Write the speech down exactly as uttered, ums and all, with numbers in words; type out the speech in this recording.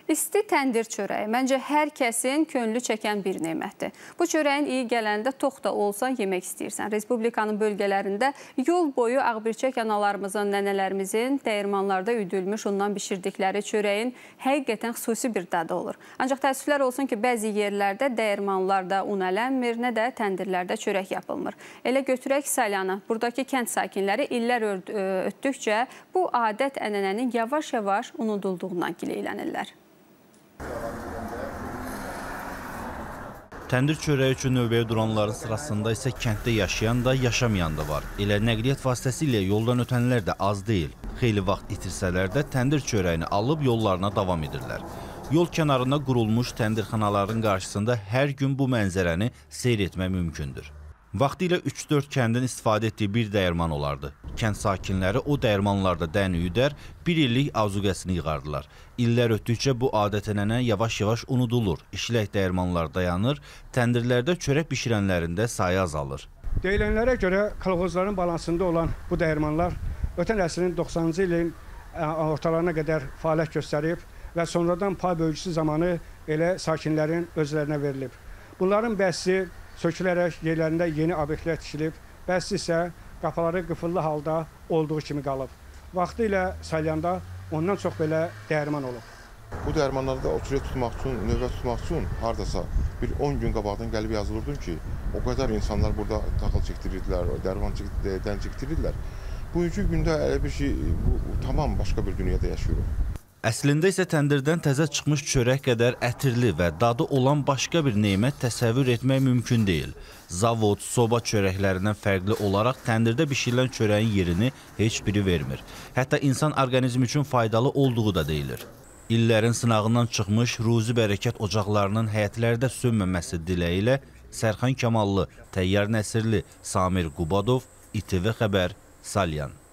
İsti təndir çörəyi məncə hər kəsin könlü çəkən bir nemətdir. Bu çörəyin iyi gələndə tox da olsa yemək istəyirsən. Respublikanın bölgələrində yol boyu ağbirçək analarımızın, nənələrimizin dəyirmanlarda üdülmüş ondan bişirdikləri çörəyin həqiqətən xüsusi bir dadı olur. Ancaq təəssüflər olsun ki, bəzi yerlərdə dəyirmanlarda un ələnmir, nə də təndirlərdə çörək yapılmır. Elə götürək Salyanı. Buradakı kənd sakinləri illər ötdükcə bu adət-ənənənin yavaş-yavaş unudulduğundan gileylənirlər. Təndir çörəyi üçün növbəyə duranların sırasında isə kənddə yaşayan da, yaşamayan da var. Elə nəqliyyat vasitəsilə yoldan ötənlər də az deyil. Xeyli vaxt itirsələr də təndir çörəyini alıb yollarına davam edirlər. Yol kənarında qurulmuş təndirxanaların qarşısında hər gün bu mənzərəni seyr etmək mümkündür. Vaxtilə üç dörd kəndin istifadə etdiyi bir dəyirman olardı. Kənd sakinləri o dəyirmanlarda dən üyüdər, bir illik azuqəsini yığardılar. İllər ötdükcə bu adət-ənənə yavaş-yavaş unudulur. İşlək dəyirmanlar dayanır, təndirlərdə çörək bişirənlərində sayı azalır. Deyilənlərə görə kolxozların balansında olan bu dəyirmanlar ötən əsrin doxsanıncı ilin ortalarına qədər fəaliyyət göstərib və sonradan pay bölgüsü zamanı elə sakinlərin özlərinə verilib. Bunların bəzi sökülərək yerlərində yeni obyektlər tikilib, bəzi isə qapıları qıfıllı halda olduğu kimi qalıb. Vaxtı ilə Salyanda ondan çox belə dəyirman olub. Bu dəyirmanlarda o çörək tutmaq üçün, növbət tutmaq üçün haradasa bir on gün qabaqdan gəlib yazılırdım ki, o qədər insanlar burada taxıl çəkdirirdilər, dəyirman çəkdirirdilər. Bugünkü gündə elə bir şey, bu, tamam başqa bir dünyada yaşıyoruz. Əslində isə təndirdən təzə çıxmış çörək qədər ətirli və dadı olan başqa bir nemət təsəvvür etmək mümkün deyil. Zavod, soba çörəklərindən fərqli olaraq təndirdə bişirilən çörəyin yerini heç biri vermir. Hətta insan orqanizmi üçün faydalı olduğu da deyilir. İllərin sınağından çıxmış ruzi bərəkət ocaqlarının həyətlərdə sönməməsi diləyi ilə Sərxan Kamallı, Təyyar Nəsirli, Samir Qubadov, İTV Xəbər, Salyan.